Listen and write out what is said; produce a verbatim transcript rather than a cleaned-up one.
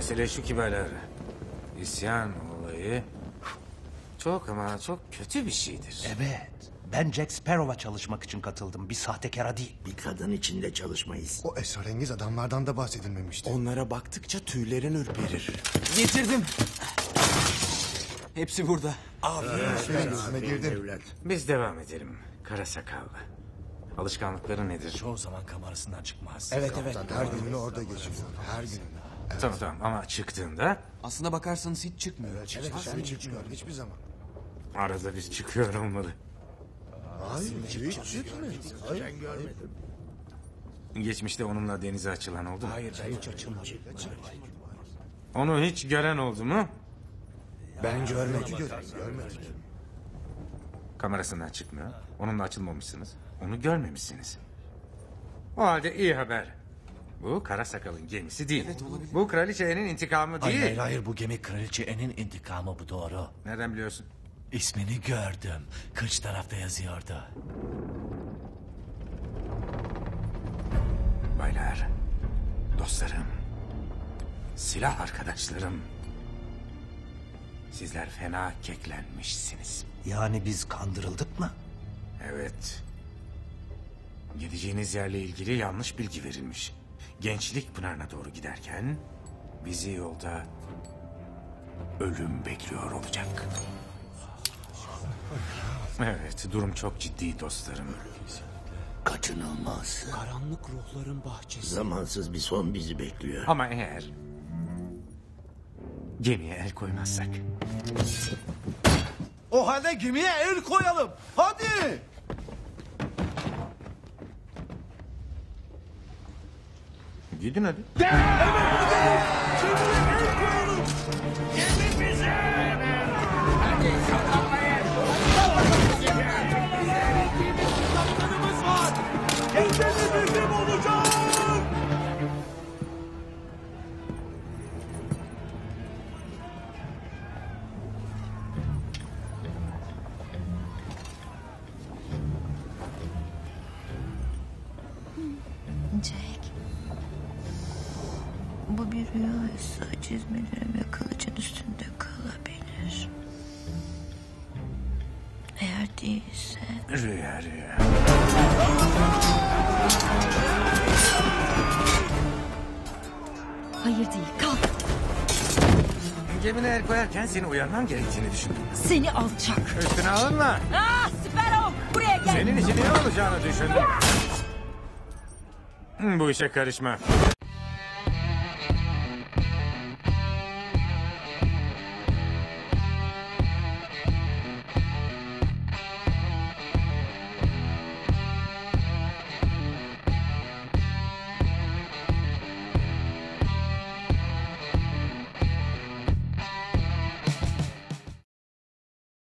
Mesele şu ki beyler. İsyan olayı çok ama çok kötü bir şeydir. Evet. Ben Jack Sparrow'a çalışmak için katıldım. Bir sahtekara değil. Bir kadın için de çalışmayız. O esrarengiz adamlardan da bahsedilmemişti. Onlara baktıkça tüylerin ürperir. Getirdim. Hepsi burada. Ben gözüme girdim. Evlat. Biz devam edelim. Kara sakal. Alışkanlıkları nedir? Çoğu zaman kamerasından çıkmaz. Evet evet. Her gününü orada geçiriyor. Her gününü. Tamam tamam ama çıktığında Aslında bakarsanız hiç çıkmıyor. Evet, hiç çıkmıyor. Hiçbir zaman. arada bir çıkıyor olmalı. Hayır, hiç çıkmıyor. Hayır, görmedim. Geçmişte onunla denize açılan oldu mu? Hayır ben hiç açılmadım. Onu hiç gören oldu mu? Ben görmedim. Görmedik. Kamerasından çıkmıyor. Onunla açılmamışsınız. Onu görmemişsiniz. O halde iyi haber. Bu kara sakalın gemisi değil. Bu kraliçenin intikamı değil. Hayır hayır hayır bu gemi Kraliçe Anne'in intikamı, bu doğru. Nereden biliyorsun? İsmini gördüm. Kıç tarafta yazıyordu. Baylar, dostlarım, silah arkadaşlarım. Sizler fena keklenmişsiniz. Yani biz kandırıldık mı? Evet. Gideceğiniz yerle ilgili yanlış bilgi verilmiş. Gençlik Pınarı'na doğru giderken bizi yolda ölüm bekliyor olacak. Evet, durum çok ciddi dostlarım. Kaçınılmaz. Karanlık ruhların bahçesi. Zamansız bir son bizi bekliyor. Ama eğer gemiye el koymazsak... O halde gemiye el koyalım. Hadi. Gidin hadi. Jack. Bu bir rüyaysa çizmelerim ve kılıcın üstünde kalabilir. Eğer değilse... Rüya rüya. Hayır değil, kalk. Gemine el koyarken seni uyarmam gerektiğini düşündüm. Seni alçak. Üstüne alınma. Ah, Sparrow, buraya gel. Senin için iyi olacağını düşündüm. Bu işe karışma.